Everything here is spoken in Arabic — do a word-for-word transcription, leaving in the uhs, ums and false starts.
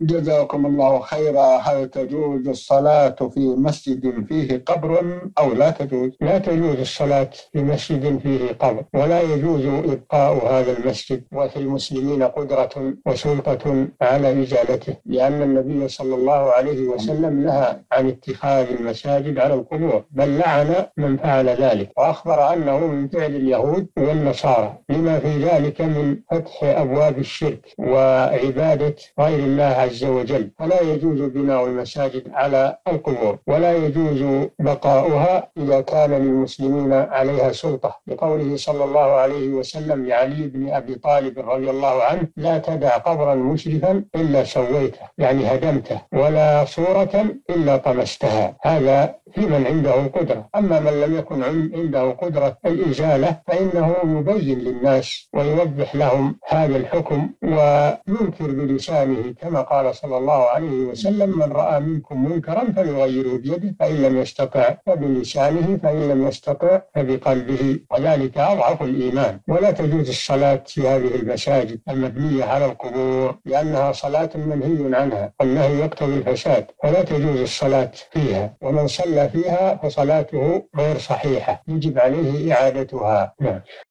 جزاكم الله خيرا. هل تجوز الصلاة في مسجد فيه قبر أو لا تجوز؟ لا تجوز الصلاة في مسجد فيه قبر، ولا يجوز إبقاء هذا المسجد وفي المسلمين قدرة وسلطة على إزالته، لأن النبي صلى الله عليه وسلم نهى عن اتخاذ المساجد على القبور، بل لعن من فعل ذلك، وأخبر أنه من فعل اليهود والنصارى، لما في ذلك من فتح أبواب الشرك وعبادة غير الله عز وجل. فلا يجوز بناء المساجد على القبور، ولا يجوز بقاؤها إذا كان للمسلمين عليها سلطة، لقوله صلى الله عليه وسلم لعلي بن أبي طالب رضي الله عنه: لا تدع قبرا مشرفا إلا سويته، يعني هدمته، ولا صورة إلا طمستها. هذا في من عنده قدرة. أما من لم يكن عنده قدرة الإزالة فإنه يبين للناس ويوضح لهم هذا الحكم وينكر بلسانه، كما قال صلى الله عليه وسلم: من رأى منكم منكرا فليغيره بيده، فإن لم يستطع فبلسانه، فإن لم يستطع فبقلبه، وذلك أضعف الإيمان. ولا تجوز الصلاة في هذه المساجد المبنية على القبور، لأنها صلاة منهي عنها، والنهي يقتضي الفساد، فلا تجوز الصلاة فيها، ومن صلى فيها فصلاته غير صحيحة، يجب عليه إعادتها. نعم.